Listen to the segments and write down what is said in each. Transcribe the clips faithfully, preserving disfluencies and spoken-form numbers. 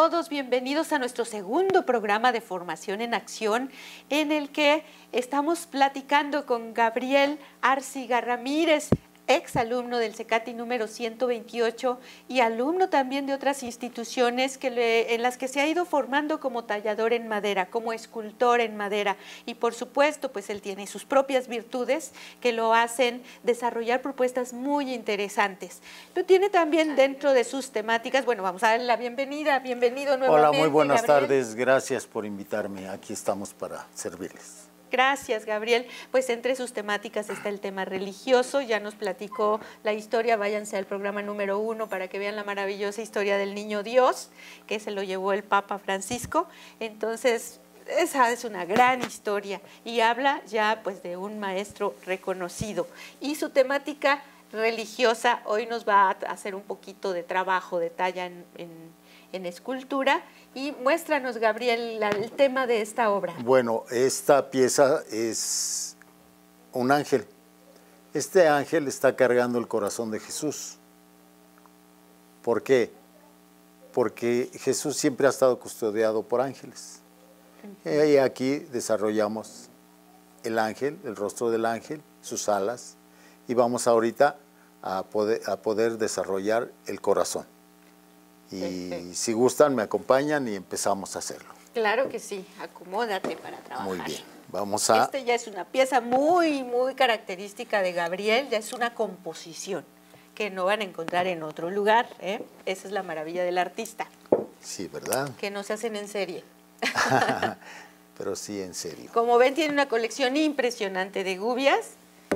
todos, bienvenidos a nuestro segundo programa de Formación en Acción, en el que estamos platicando con Gabriel Arciga Ramírez, ex alumno del CECATI número ciento veintiocho y alumno también de otras instituciones que le, en las que se ha ido formando como tallador en madera, como escultor en madera, y por supuesto pues él tiene sus propias virtudes que lo hacen desarrollar propuestas muy interesantes. Pero tiene también dentro de sus temáticas, bueno, vamos a darle la bienvenida, bienvenido nuevamente. Hola, muy buenas Gabriel. tardes, gracias por invitarme, aquí estamos para servirles. Gracias, Gabriel. Pues entre sus temáticas está el tema religioso, ya nos platicó la historia, váyanse al programa número uno para que vean la maravillosa historia del niño Dios, que se lo llevó el Papa Francisco. Entonces, esa es una gran historia y habla ya pues de un maestro reconocido. Y su temática religiosa hoy nos va a hacer un poquito de trabajo de talla en, en, en escultura. Y muéstranos, Gabriel, la, el tema de esta obra. Bueno, esta pieza es un ángel. Este ángel está cargando el corazón de Jesús. ¿Por qué? Porque Jesús siempre ha estado custodiado por ángeles. Uh-huh. Y aquí desarrollamos el ángel, el rostro del ángel, sus alas, y vamos ahorita a poder, a poder desarrollar el corazón. Y perfecto. Si gustan, me acompañan y empezamos a hacerlo. Claro que sí, acomódate para trabajar. Muy bien, vamos a... Este ya es una pieza muy, muy característica de Gabriel, ya es una composición que no van a encontrar en otro lugar, ¿eh? Esa es la maravilla del artista. Sí, ¿verdad? Que no se hacen en serie. Pero sí en serio. Como ven, tiene una colección impresionante de gubias.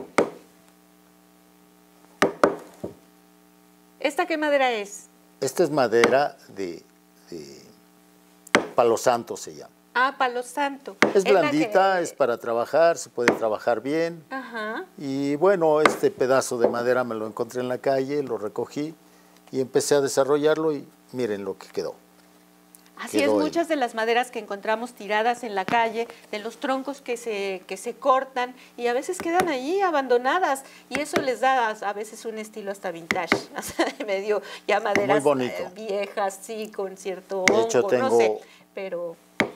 ¿Esta qué madera es? Esta es madera de, de palo santo, se llama. Ah, palo santo. Es blandita, que... es para trabajar, se puede trabajar bien. Ajá. Y bueno, este pedazo de madera me lo encontré en la calle, lo recogí y empecé a desarrollarlo y miren lo que quedó. Así es, muchas de las maderas que encontramos tiradas en la calle, de los troncos que se, que se cortan y a veces quedan ahí abandonadas y eso les da a veces un estilo hasta vintage, o sea, medio ya maderas eh, viejas, sí, con cierto hongo, de hecho, tengo no sé, pero...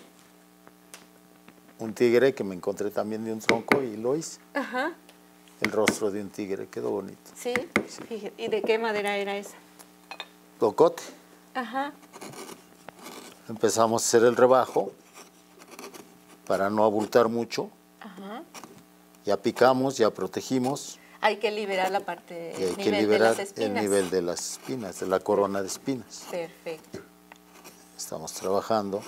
un tigre que me encontré también de un tronco y lo hice. Ajá. El rostro de un tigre quedó bonito. Sí, sí. Fíjate. ¿Y de qué madera era esa? Tocote. Ajá. Empezamos a hacer el rebajo para no abultar mucho. Ajá. Ya picamos, ya protegimos. Hay que liberar la parte, y hay el que nivel liberar de las espinas. el nivel de las espinas, de la corona de espinas. Perfecto. Estamos trabajando.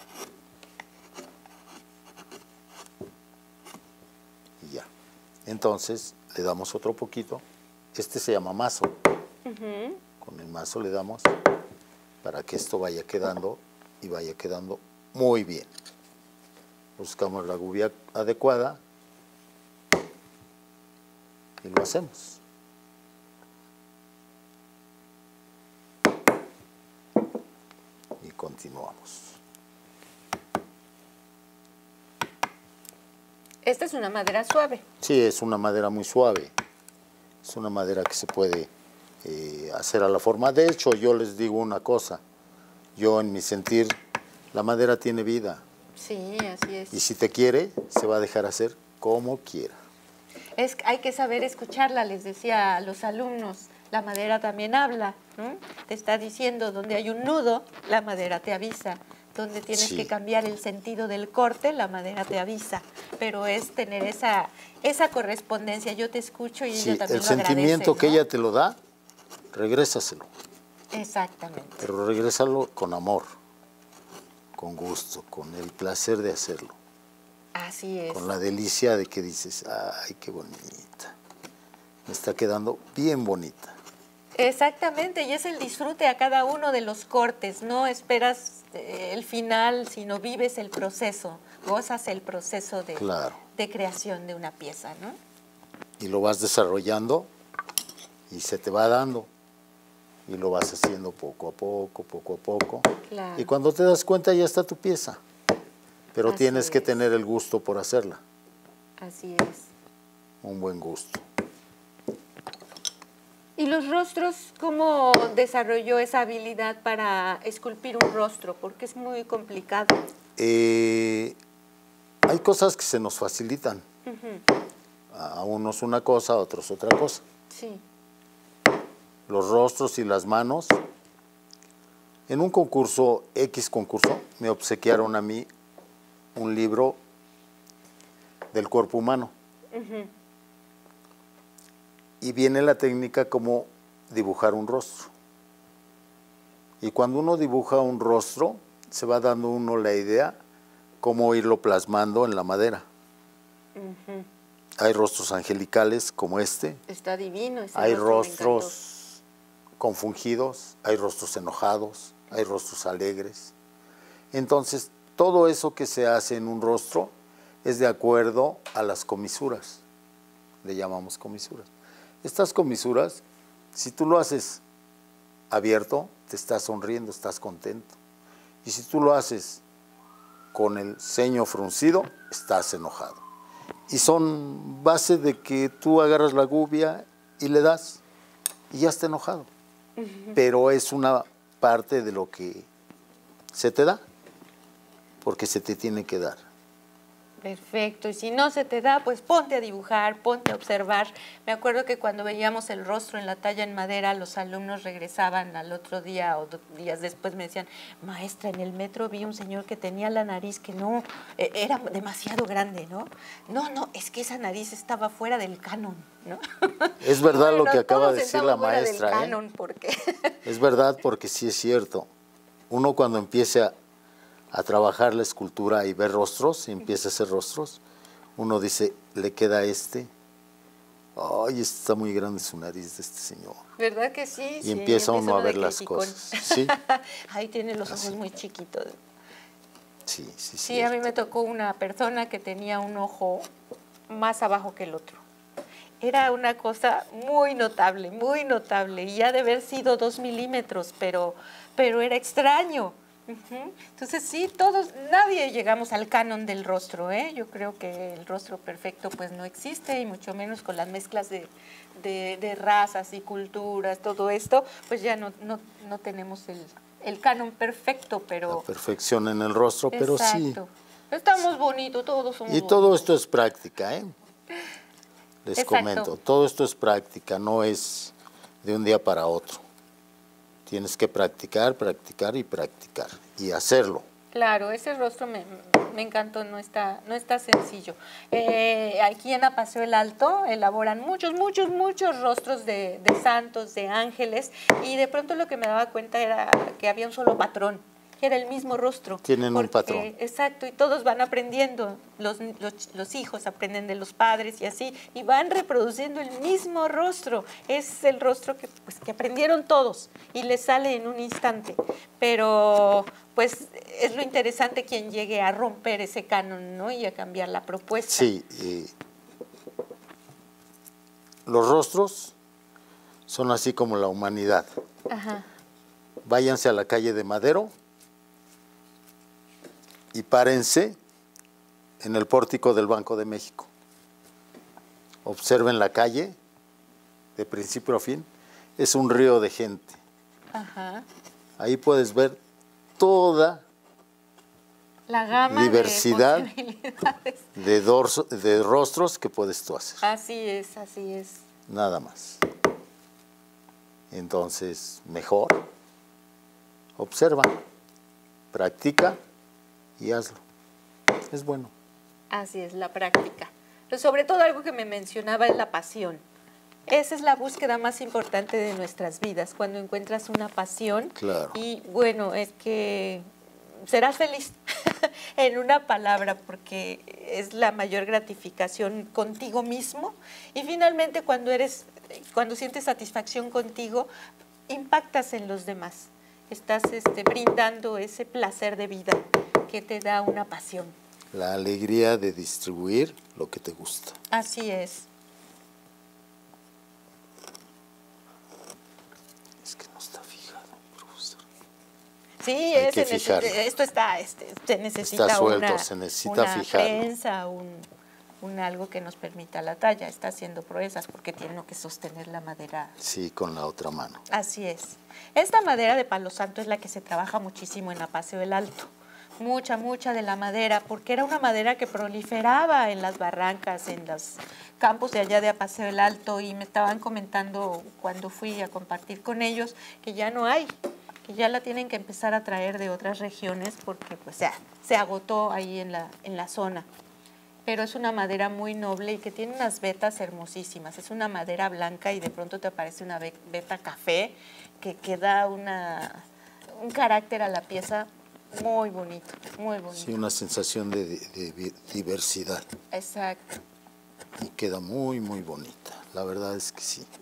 Y ya. Entonces le damos otro poquito. Este se llama mazo. Uh-huh. Con el mazo le damos para que esto vaya quedando y vaya quedando muy bien. Buscamos la gubia adecuada y lo hacemos. Y continuamos. Esta es una madera suave. Sí, es una madera muy suave. Es una madera que se puede eh, hacer a la forma. De hecho, yo les digo una cosa. Yo, en mi sentir, la madera tiene vida. Sí, así es. Y si te quiere, se va a dejar hacer como quiera. Es, hay que saber escucharla, les decía a los alumnos. La madera también habla, ¿no? Te está diciendo donde hay un nudo, la madera te avisa. Donde tienes sí. que cambiar el sentido del corte, la madera te avisa. Pero es tener esa, esa correspondencia. Yo te escucho y sí, yo también el lo sentimiento agradece, que ¿no? ella te lo da, regrésaselo. Exactamente. Pero regrésalo con amor, con gusto, con el placer de hacerlo. Así es. Con la delicia de que dices, ay, qué bonita. Me está quedando bien bonita. Exactamente, y es el disfrute a cada uno de los cortes. No esperas eh, el final, sino vives el proceso, gozas el proceso de, claro. de creación de una pieza, ¿no? Y lo vas desarrollando y se te va dando. Y lo vas haciendo poco a poco, poco a poco. Claro. Y cuando te das cuenta ya está tu pieza. Pero Así tienes es. que tener el gusto por hacerla. Así es. Un buen gusto. ¿Y los rostros, cómo desarrolló esa habilidad para esculpir un rostro? Porque es muy complicado. Eh, hay cosas que se nos facilitan. Uh-huh. A unos una cosa, a otros otra cosa. Sí. Los rostros y las manos. En un concurso, X concurso, me obsequiaron a mí un libro del cuerpo humano. Uh-huh. Y viene la técnica como dibujar un rostro. Y cuando uno dibuja un rostro, se va dando uno la idea cómo irlo plasmando en la madera. Uh-huh. Hay rostros angelicales como este. Está divino. Ese hay rostro rostros confundidos, hay rostros enojados, hay rostros alegres. Entonces, todo eso que se hace en un rostro es de acuerdo a las comisuras. Le llamamos comisuras. Estas comisuras, si tú lo haces abierto, te estás sonriendo, estás contento. Y si tú lo haces con el ceño fruncido, estás enojado. Y son base de que tú agarras la gubia y le das, y ya está enojado. Uh-huh. Pero es una parte de lo que se te da, porque se te tiene que dar. Perfecto, y si no se te da, pues ponte a dibujar, ponte a observar. Me acuerdo que cuando veíamos el rostro en la talla en madera, los alumnos regresaban al otro día o días después me decían, maestra, en el metro vi un señor que tenía la nariz que no, eh, era demasiado grande, ¿no? No, no, es que esa nariz estaba fuera del canon, ¿no? Es verdad bueno, lo que acaba de decir la fuera maestra, del ¿eh? canon, porque es verdad porque sí es cierto. Uno cuando empiece a a trabajar la escultura y ver rostros, y empieza a hacer rostros, uno dice, le queda este, ay, está muy grande su nariz de este señor. ¿Verdad que sí? Y sí, empieza uno a ver las cosas. ¿Sí? Ahí tiene los ojos Así. Muy chiquitos. Sí, sí, sí. Sí, a mí me tocó una persona que tenía un ojo más abajo que el otro. Era una cosa muy notable, muy notable, y ha de haber sido dos milímetros, pero, pero era extraño. Uh-huh. Entonces sí, todos, nadie llegamos al canon del rostro, ¿eh? Yo creo que el rostro perfecto pues no existe, y mucho menos con las mezclas de, de, de razas y culturas, todo esto, pues ya no, no, no tenemos el, el canon perfecto, pero... La perfección en el rostro, pero sí. Exacto. Estamos bonitos, todos somos Y todo bonitos. esto es práctica, ¿eh? Les Exacto. comento, todo esto es práctica, no es de un día para otro. Tienes que practicar, practicar y practicar y hacerlo. Claro, ese rostro me, me encantó, no está, no está sencillo. Eh, aquí en Apaseo el Alto elaboran muchos, muchos, muchos rostros de, de santos, de ángeles, y de pronto lo que me daba cuenta era que había un solo patrón, que era el mismo rostro. Tienen porque, un patrón. Exacto, y todos van aprendiendo, los, los, los hijos aprenden de los padres y así, y van reproduciendo el mismo rostro. Es el rostro que, pues, que aprendieron todos y les sale en un instante. Pero pues es lo interesante quien llegue a romper ese canon, ¿no? Y a cambiar la propuesta. Sí, eh, los rostros son así como la humanidad. Ajá. Váyanse a la calle de Madero y párense en el pórtico del Banco de México. Observen la calle de principio a fin, es un río de gente. Ajá. Ahí puedes ver toda la gama diversidad de posibilidades de, dorso, de rostros que puedes tú hacer. Así es, así es. Nada más. Entonces, mejor, observa, practica y hazlo. Es bueno. Así es, la práctica. Pero sobre todo algo que me mencionaba es la pasión. Esa es la búsqueda más importante de nuestras vidas, cuando encuentras una pasión. Claro. Y bueno, es que serás feliz en una palabra, porque es la mayor gratificación contigo mismo. Y finalmente cuando eres, cuando sientes satisfacción contigo, impactas en los demás. Estás este, brindando ese placer de vida que te da una pasión. La alegría de distribuir lo que te gusta. Así es. Es que no está fijado, profesor. Sí, Hay es, que se fijarlo. esto está, este, se necesita Está suelto, una, se necesita una fijarlo. prensa, un, un algo que nos permita la talla. Está haciendo proezas porque tiene que sostener la madera. Sí, con la otra mano. Así es. Esta madera de palo santo es la que se trabaja muchísimo en Apaseo el Alto. Mucha, mucha de la madera, porque era una madera que proliferaba en las barrancas, en los campos de allá de Apaseo el Alto, y me estaban comentando cuando fui a compartir con ellos que ya no hay, que ya la tienen que empezar a traer de otras regiones porque pues ya se agotó ahí en la, en la zona. Pero es una madera muy noble y que tiene unas vetas hermosísimas. Es una madera blanca y de pronto te aparece una veta café que, que da una, un carácter a la pieza muy bonito, muy bonito. Sí, una sensación de, de, de diversidad. Exacto. Y queda muy, muy bonita. La verdad es que sí.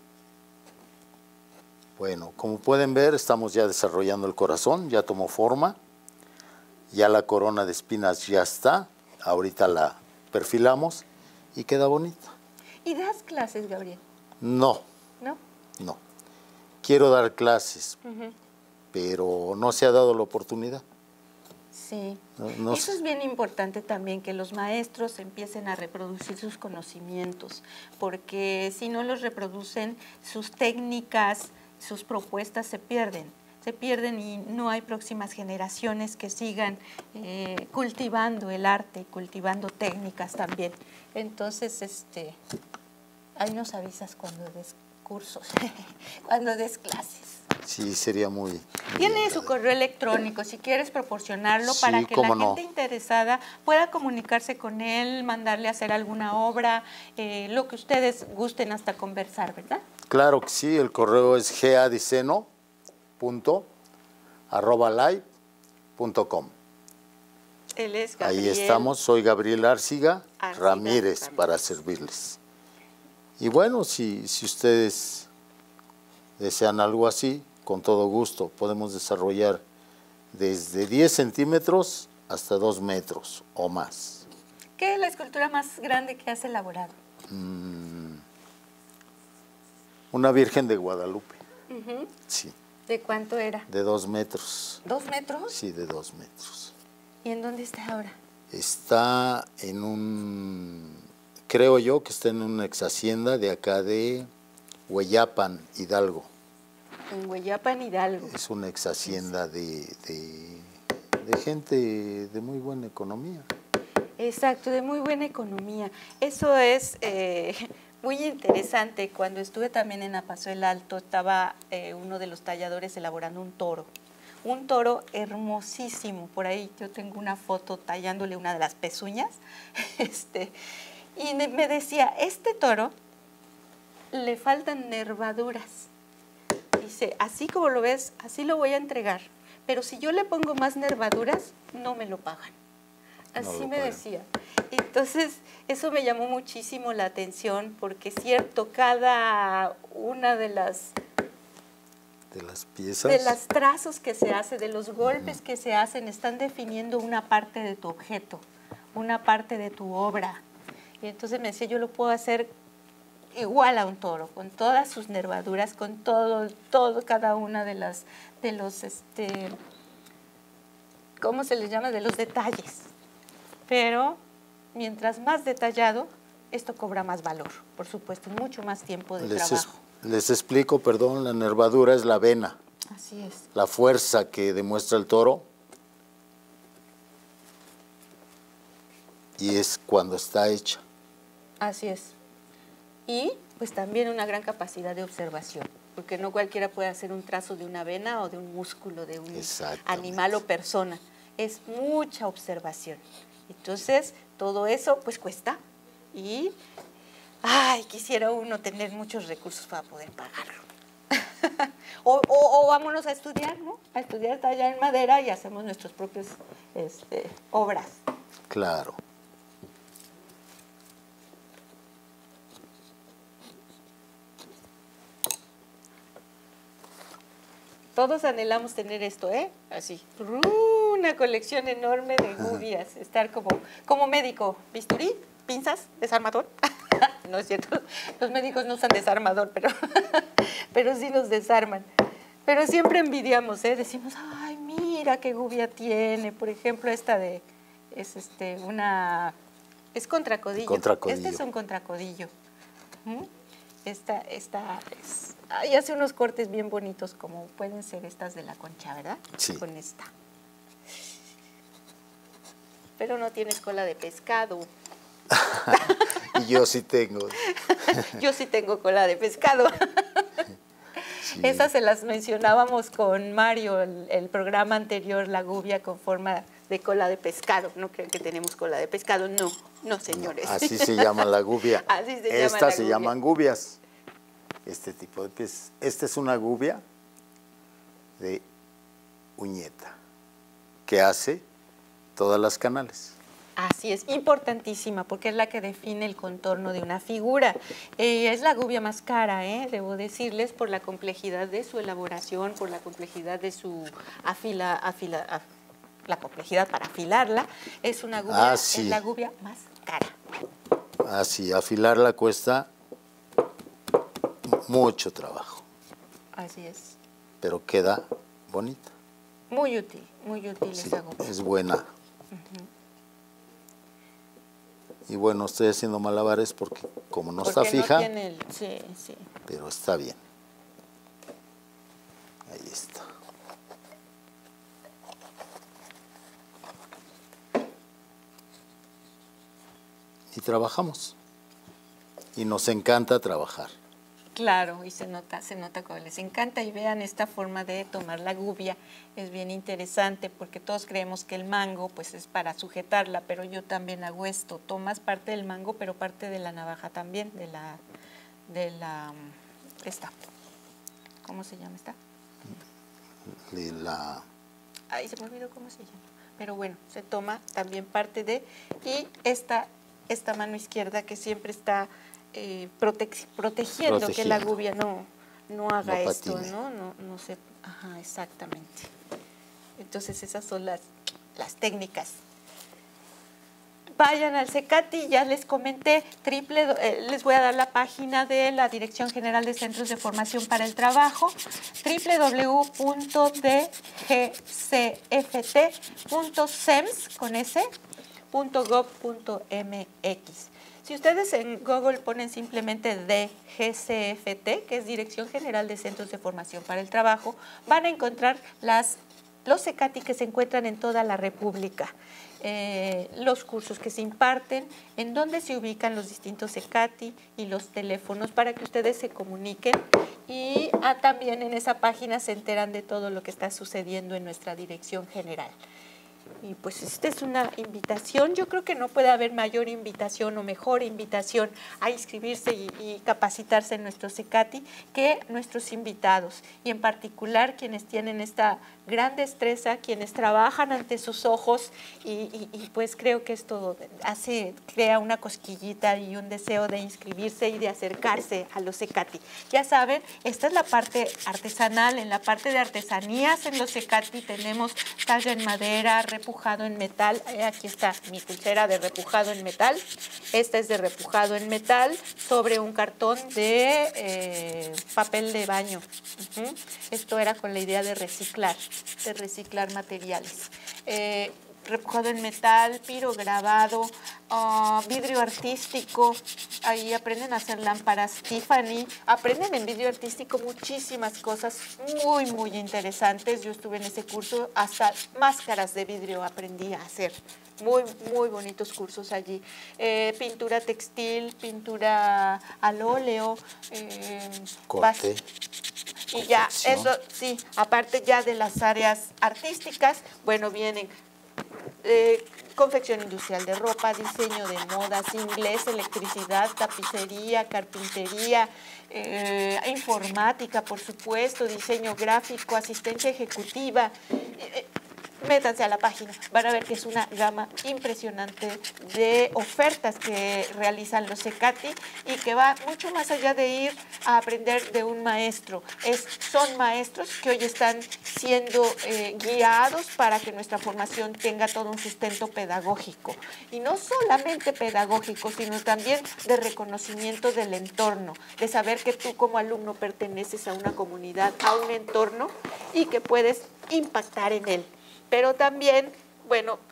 Bueno, como pueden ver, estamos ya desarrollando el corazón, ya tomó forma. Ya la corona de espinas ya está. Ahorita la perfilamos y queda bonita. ¿Y das clases, Gabriel? No. ¿No? No. Quiero dar clases, Uh-huh. pero no se ha dado la oportunidad. Sí, no, no eso sé. es bien importante también, que los maestros empiecen a reproducir sus conocimientos, porque si no los reproducen, sus técnicas, sus propuestas se pierden, se pierden y no hay próximas generaciones que sigan eh, cultivando el arte, cultivando técnicas también. Entonces, este, ahí nos avisas cuando des cursos, cuando des clases. Sí, sería muy... Tiene bien, su correo electrónico, si quieres proporcionarlo, sí, para que la cómo no. gente interesada pueda comunicarse con él, mandarle a hacer alguna obra, eh, lo que ustedes gusten hasta conversar, ¿verdad? Claro que sí, el correo es gadiceno punto arroba live punto com. Él es Gabriel. Ahí estamos, soy Gabriel Arciga, Arciga Ramírez, Ramírez, para servirles. Y bueno, si, si ustedes desean algo así, con todo gusto, podemos desarrollar desde diez centímetros hasta dos metros o más. ¿Qué es la escultura más grande que has elaborado? Mm, una Virgen de Guadalupe. Uh-huh. Sí. ¿De cuánto era? De dos metros. ¿Dos metros? Sí, de dos metros. ¿Y en dónde está ahora? Está en un, creo yo que está en una ex hacienda de acá de Hueyapan, Hidalgo. En Hueyapan, Hidalgo. Es una ex hacienda de, de, de gente de muy buena economía. Exacto, de muy buena economía. Eso es eh, muy interesante. Cuando estuve también en Apaseo el Alto, estaba eh, uno de los talladores elaborando un toro. Un toro hermosísimo. Por ahí yo tengo una foto tallándole una de las pezuñas. Este, y me decía, este toro le faltan nervaduras. Dice, así como lo ves, así lo voy a entregar. Pero si yo le pongo más nervaduras, no me lo pagan. Así No me pagan. decía. Entonces, eso me llamó muchísimo la atención, porque es cierto, cada una de las, De las piezas. de los trazos que se hace, de los golpes uh-huh. que se hacen, están definiendo una parte de tu objeto, una parte de tu obra. Y entonces me decía, yo lo puedo hacer igual a un toro, con todas sus nervaduras, con todo, todo, cada una de las, de los, este, ¿cómo se les llama? De los detalles. Pero mientras más detallado, esto cobra más valor, por supuesto, mucho más tiempo de les trabajo. Es, les explico, perdón, la nervadura es la vena. Así es. La fuerza que demuestra el toro. Y es cuando está hecha. Así es. Y pues también una gran capacidad de observación, porque no cualquiera puede hacer un trazo de una vena o de un músculo de un animal o persona. Es mucha observación. Entonces, todo eso pues cuesta y, ay, quisiera uno tener muchos recursos para poder pagarlo. o, o, o vámonos a estudiar, ¿no? A estudiar talla en madera y hacemos nuestras propias este, obras. Claro. Todos anhelamos tener esto, ¿eh? Así, una colección enorme de gubias, estar como, como médico, bisturí, pinzas, desarmador. No es cierto, los médicos no usan desarmador, pero, pero sí nos desarman. Pero siempre envidiamos, ¿eh? Decimos, ay, mira qué gubia tiene. Por ejemplo, esta de, es este, una Es contracodillo. Contracodillo. Este es un contracodillo. ¿Mm? Esta, esta es... Ay, hace unos cortes bien bonitos, como pueden ser estas de la concha, ¿verdad? Sí. Con esta. Pero no tienes cola de pescado. Y yo sí tengo. Yo sí tengo cola de pescado. Sí. Esas se las mencionábamos con Mario, el, el programa anterior, la gubia con forma de cola de pescado. No creen que tenemos cola de pescado, no, no señores. No, así se llama la gubia. Así se llama Estas la se gubia. llaman gubias. Este tipo de pez. Esta es una gubia de uñeta que hace todas las canales. Así es, importantísima, porque es la que define el contorno de una figura. Eh, es la gubia más cara, ¿eh? Debo decirles, por la complejidad de su elaboración, por la complejidad de su afila, afila, af, la complejidad para afilarla. Es una gubia, ah, sí. es la gubia más cara. Así, afilarla cuesta mucho trabajo. Así es. Pero queda bonita. Muy útil, muy útil Sí, esa gubia. es buena. Uh-huh. Y bueno, estoy haciendo malabares porque como no porque está fija, no tiene el... sí, sí. Pero está bien. Ahí está. Y trabajamos. Y nos encanta trabajar. Claro, y se nota, se nota como les encanta. Y vean esta forma de tomar la gubia, es bien interesante porque todos creemos que el mango pues es para sujetarla, pero yo también hago esto, tomas parte del mango pero parte de la navaja también, de la, de la, esta, ¿cómo se llama esta? De la... Ay, se me olvidó cómo se llama, pero bueno, se toma también parte de, y esta, esta mano izquierda que siempre está... Eh, prote protegiendo, protegiendo que la gubia no, no haga no esto, patine. ¿no? No, no sé, ajá, exactamente. Entonces esas son las, las técnicas. Vayan al CECATI, ya les comenté, triple, eh, les voy a dar la página de la Dirección General de Centros de Formación para el Trabajo, doble u doble u doble u punto d g c f t punto sems con s punto gov punto m x. Si ustedes en Google ponen simplemente D G C F T, que es Dirección General de Centros de Formación para el Trabajo, van a encontrar las, los CECATI que se encuentran en toda la República, eh, los cursos que se imparten, en dónde se ubican los distintos CECATI y los teléfonos para que ustedes se comuniquen. Y ah, también en esa página se enteran de todo lo que está sucediendo en nuestra Dirección General. Y pues esta es una invitación, yo creo que no puede haber mayor invitación o mejor invitación a inscribirse y, y capacitarse en nuestro CECATI que nuestros invitados, y en particular quienes tienen esta gran destreza, quienes trabajan ante sus ojos, y, y, y pues creo que esto hace, crea una cosquillita y un deseo de inscribirse y de acercarse a los CECATI. Ya saben, esta es la parte artesanal. En la parte de artesanías en los CECATI tenemos talla en madera, repujado en metal. Eh, aquí está mi pulsera de repujado en metal. Esta es de repujado en metal sobre un cartón de eh, papel de baño. Uh-huh. Esto era con la idea de reciclar, de reciclar materiales. Eh, repujado en metal, pirograbado, uh, vidrio artístico. Ahí aprenden a hacer lámparas Tiffany, aprenden en vidrio artístico muchísimas cosas muy, muy interesantes. Yo estuve en ese curso, hasta máscaras de vidrio aprendí a hacer. Muy, muy bonitos cursos allí. Eh, pintura textil, pintura al óleo. Eh, Corte. Y ya, eso sí, aparte ya de las áreas artísticas, bueno, vienen eh, confección industrial de ropa, diseño de modas, inglés, electricidad, tapicería, carpintería, eh, informática, por supuesto, diseño gráfico, asistencia ejecutiva. Eh, Métanse a la página, van a ver que es una gama impresionante de ofertas que realizan los CECATI y que va mucho más allá de ir a aprender de un maestro. Es, son maestros que hoy están siendo eh, guiados para que nuestra formación tenga todo un sustento pedagógico. Y no solamente pedagógico, sino también de reconocimiento del entorno, de saber que tú como alumno perteneces a una comunidad, a un entorno y que puedes impactar en él. Pero también, bueno,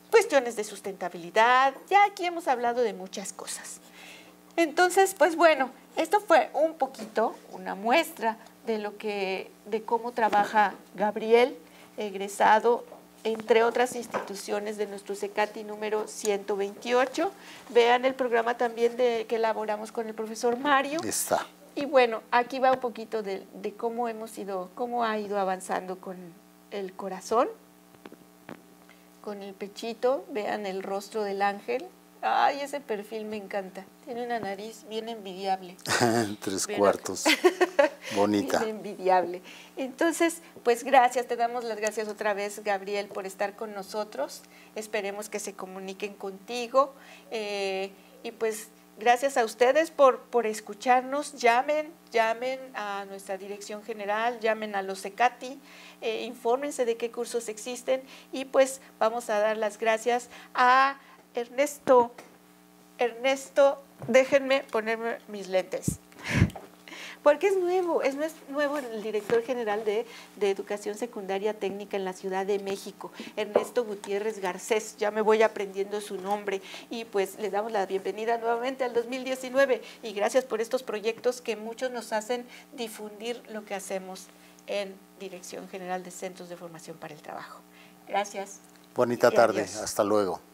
cuestiones de sustentabilidad, ya aquí hemos hablado de muchas cosas. Entonces, pues bueno, esto fue un poquito, una muestra de lo que, de cómo trabaja Gabriel, egresado, entre otras instituciones de nuestro CECATI número ciento veintiocho. Vean el programa también de, que elaboramos con el profesor Mario. Está. Y bueno, aquí va un poquito de, de cómo hemos ido, cómo ha ido avanzando con el corazón, con el pechito. Vean el rostro del ángel. Ay, ese perfil me encanta. Tiene una nariz bien envidiable. Tres Pero, cuartos. Bonita. Bien envidiable. Entonces, pues gracias, te damos las gracias otra vez, Gabriel, por estar con nosotros. Esperemos que se comuniquen contigo. Eh, y pues gracias a ustedes por, por escucharnos. Llamen, llamen a nuestra dirección general, llamen a los CECATI, eh, infórmense de qué cursos existen y pues vamos a dar las gracias a Ernesto. Ernesto, déjenme ponerme mis lentes. Porque es nuevo, es nuevo el director general de, de Educación Secundaria Técnica en la Ciudad de México, Ernesto Gutiérrez Garcés. Ya me voy aprendiendo su nombre y pues le damos la bienvenida nuevamente al dos mil diecinueve y gracias por estos proyectos que muchos nos hacen difundir lo que hacemos en Dirección General de Centros de Formación para el Trabajo. Gracias. Bonita tarde, Adiós. hasta luego.